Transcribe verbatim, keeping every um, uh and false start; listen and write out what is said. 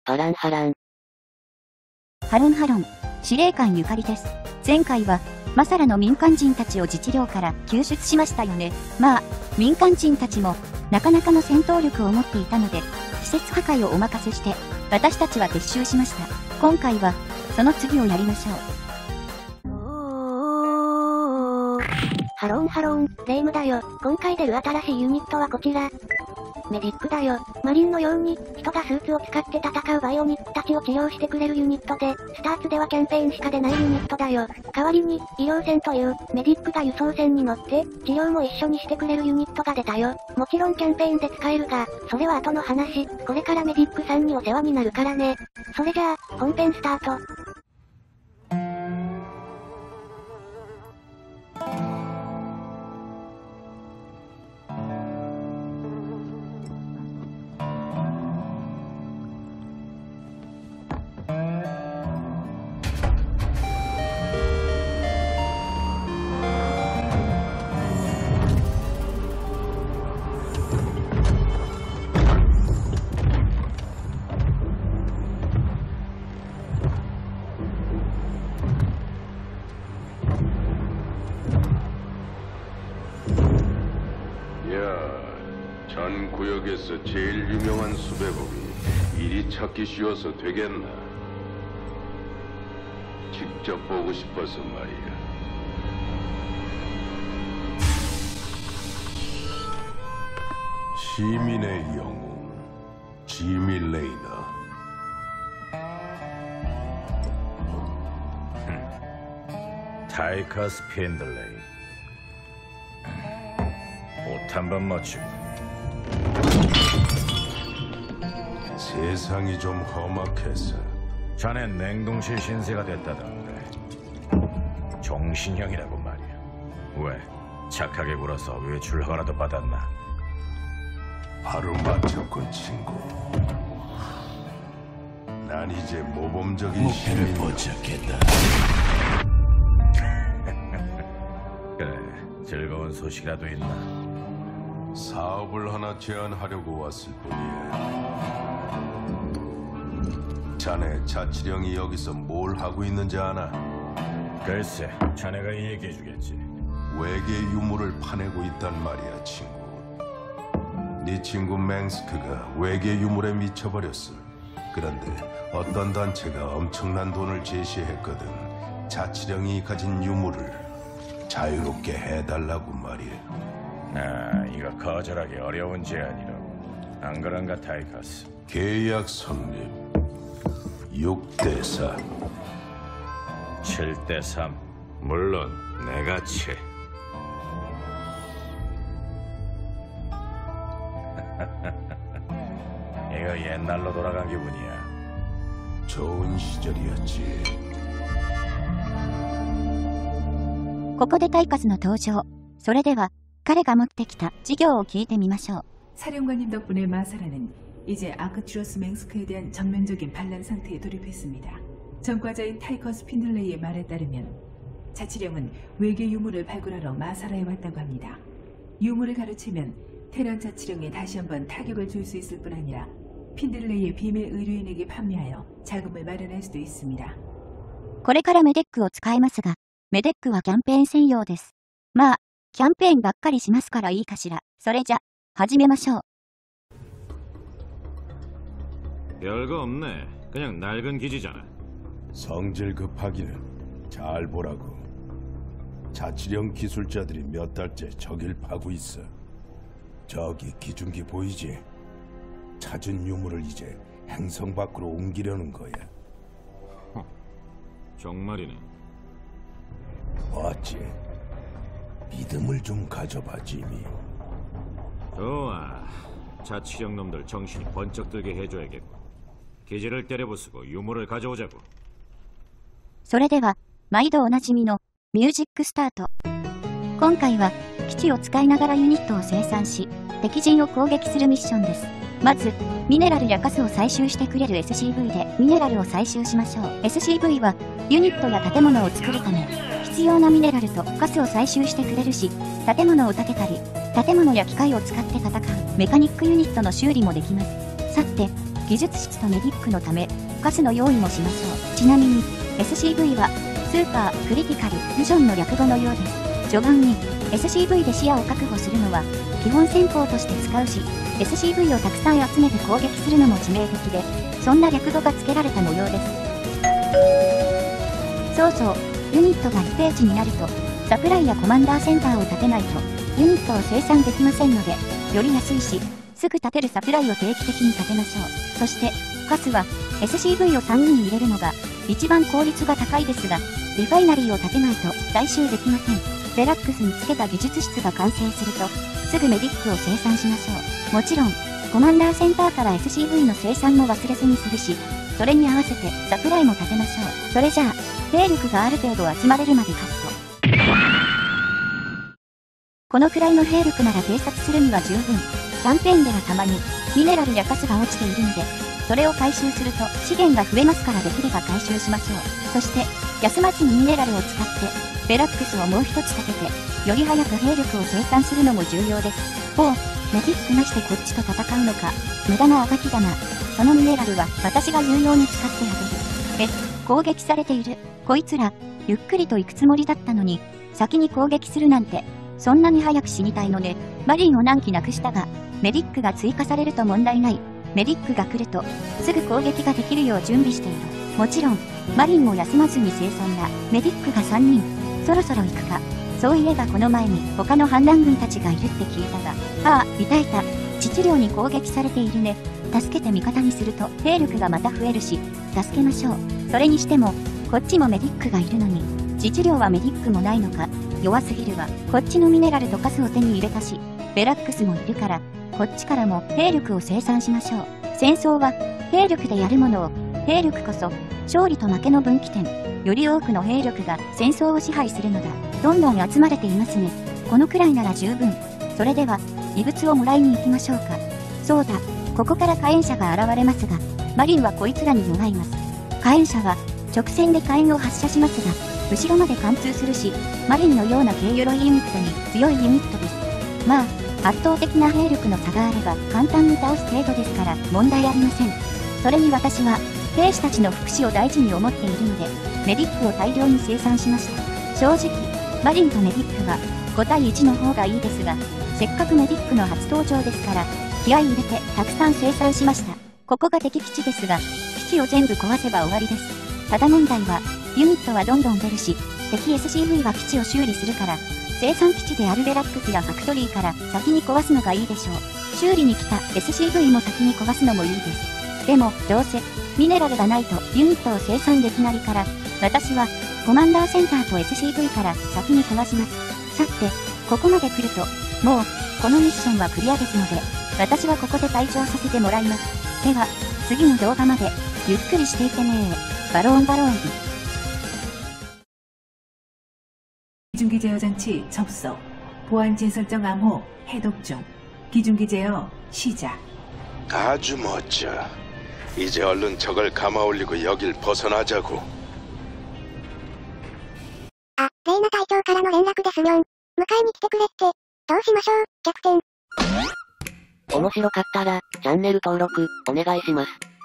バランハラン。 ハロンハロン、司令官ゆかりです。前回は、マサラの民間人たちを自治領から救出しましたよね。まあ、民間人たちも、なかなかの戦闘力を持っていたので、施設破壊をお任せして、私たちは撤収しました。今回は、その次をやりましょう。 ハロンハロン、レイムだよ。今回出る新しいユニットはこちら。メディックだよ。マリンのように、人がスーツを使って戦うバイオニックたちを治療してくれるユニットで、スターツではキャンペーンしか出ないユニットだよ。代わりに、医療船という、メディックが輸送船に乗って、治療も一緒にしてくれるユニットが出たよ。もちろんキャンペーンで使えるが、それは後の話。これからメディックさんにお世話になるからね。それじゃあ、本編スタート。 전 구역에서 제일 유명한 수배범이 이리 찾기 쉬워서 되겠나? 직접 보고 싶어서 말이야. 시민의 영웅, 지미 레이너. 타이커스 핀들레이. 옷 한 번 맞추고. 세상이 좀 험악해서. 자넨 냉동실 신세가 됐다던데. 종신형이라고 말이야. 왜? 착하게 굴어서 외출 허가라도 받았나? 바로 맞췄군, 친구. 난 이제 모범적인 시민을 포착했다. 그래, 즐거운 소식이라도 있나? 사업을 하나 제안하려고 왔을 뿐이야. 자네 자치령이 여기서 뭘 하고 있는지 아나? 글쎄, 자네가 얘기해주겠지. 외계 유물을 파내고 있단 말이야, 친구. 네 친구 맹스크가 외계 유물에 미쳐버렸어. 그런데 어떤 단체가 엄청난 돈을 제시했거든. 자치령이 가진 유물을 자유롭게 해달라고 말이야. 아, 이거 거절하기 어려운 제안이라고. 안 그런가, 타이커스? 계약 성립. 육 대 사. 칠 대 삼. 물론 내가 칠. 이거 옛날로 돌아간 기분이야. 좋은 시절이었지. ここでタイカスの登場。それでは、彼が持ってきた事業を聞いてみましょう。 사령관님 덕분에 마사라는 이제 아크투러스 맹스크에 대한 전면적인 반란 상태에 돌입했습니다. 전과자인 타이커스 핀들레이의 말에 따르면 자치령은 외계 유물을 발굴하러 마사라에 왔다고 합니다. 유물을 가르치면 테란 자치령에 다시 한번 타격을 줄 수 있을 뿐 아니라 핀들레이의 비밀 의료인에게 판매하여 자금을 마련할 수도 있습니다. これからメデックを使いますが、メデックはキャンペーン専用です。まあ、キャンペーンばっかりしますからいいかしら。それじゃ、始めましょう。 별거 없네. 그냥 낡은 기지잖아. 성질 급하기는 잘 보라고. 자치령 기술자들이 몇 달째 저길 파고 있어. 저기 기중기 보이지? 찾은 유물을 이제 행성 밖으로 옮기려는 거야. 허, 정말이네. 어찌? 믿음을 좀 가져봐, 지미. 좋아. 자치령 놈들 정신이 번쩍 들게 해줘야겠고. 기지를 때려부수고 유물을 가져오자고. それでは、毎度おなじみのミュージックスタート。今回は基地を使いながらユニットを生産し、敵陣を攻撃するミッションです。まず、ミネラルやカスを採集してくれる エスシーブイ でミネラルを採集しましょう。エスシーブイ はユニットや建物を作るため、必要なミネラルとカスを採集してくれるし、建物を建てたり、建物や機械を使って戦うメカニックユニットの修理もできます。さて、 技術室とメディックのため、ガスの用意もしましょう。ちなみに、エスシーブイ は、スーパークリティカルビジョンの略語のようです。序盤に、エスシーブイ で視野を確保するのは、基本戦法として使うし、エスシーブイ をたくさん集めて攻撃するのも致命的で、そんな略語が付けられた模様です。そうそう、ユニットが一定値になると、サプライやコマンダーセンターを立てないと、ユニットを生産できませんので、より安いし、すぐ立てるサプライを定期的に立てましょう。そして、カスは、エスシーブイ をさんにん入れるのが、一番効率が高いですが、リファイナリーを立てないと回収できません。ベラックスにつけた技術室が完成すると、すぐメディックを生産しましょう。もちろん、コマンダーセンターから エスシーブイ の生産も忘れずにするし、それに合わせてサプライも立てましょう。それじゃあ、兵力がある程度集まれるまでカット。このくらいの兵力なら偵察するには十分。キャンペーンではたまに、ミネラルやカスが落ちているので、それを回収すると資源が増えますからできれば回収しましょう。そして、休まずにミネラルを使って、ベラックスをもう一つ立てて、より早く兵力を生産するのも重要です。おう、メディックなしでこっちと戦うのか。無駄なあがきだな。そのミネラルは私が有用に使ってあげる。え、攻撃されている。こいつら、ゆっくりと行くつもりだったのに、先に攻撃するなんて、そんなに早く死にたいのね。マリンを何機なくしたが、メディックが追加されると問題ない。メディックが来ると、すぐ攻撃ができるよう準備している。もちろん、マリンも休まずに生産だ。メディックがさんにん。そろそろ行くか。そういえばこの前に他の反乱軍たちがいるって聞いたが。ああ、いたいた。秩量に攻撃されているね。助けて味方にすると兵力がまた増えるし、助けましょう。それにしても、こっちもメディックがいるのに、秩量はメディックもないのか。弱すぎるわ。こっちのミネラルとカスを手に入れたし、ベラックスもいるから、こっちからも兵力を生産しましょう。戦争は、兵力でやるものを、兵力こそ、勝利と負けの分岐点。より多くの兵力が戦争を支配するのだ。どんどん集まれていますね。このくらいなら十分。それでは、遺物をもらいに行きましょうか。そうだ、ここから火炎車が現れますが、マリンはこいつらに弱います。火炎車は、直線で火炎を発射しますが、後ろまで貫通するし、マリンのような軽鎧ユニットに強いユニットです。まあ、圧倒的な兵力の差があれば簡単に倒す程度ですから問題ありません。それに私は、兵士たちの福祉を大事に思っているので、メディックを大量に生産しました。正直、マリンとメディックはごたいいちの方がいいですが、せっかくメディックの初登場ですから、気合い入れてたくさん生産しました。ここが敵基地ですが、基地を全部壊せば終わりです。ただ問題は、ユニットはどんどん出るし、敵 エスシーブイ は基地を修理するから、生産基地であるベラックスやファクトリーから先に壊すのがいいでしょう。修理に来た エスシーブイ も先に壊すのもいいです。でも、どうせ、ミネラルがないとユニットを生産できないから、私は、コマンダーセンターと エスシーブイ から先に壊します。さて、ここまで来ると、もう、このミッションはクリアですので、私はここで退場させてもらいます。では、次の動画まで、ゆっくりしていてねー。バローンバローン。 기중기 제어 장치 접속. 보안 재설정 암호 해독 중. 기중기 제어 시작. 아주 멋져. 이제 얼른 적을 감아올리고 여길 벗어나자고. あ、レイナ隊長からの連絡ですにょん。迎えに来てくれって。どうしましょう、キャプテン。 面白かったら、チャンネル登録、お願いします。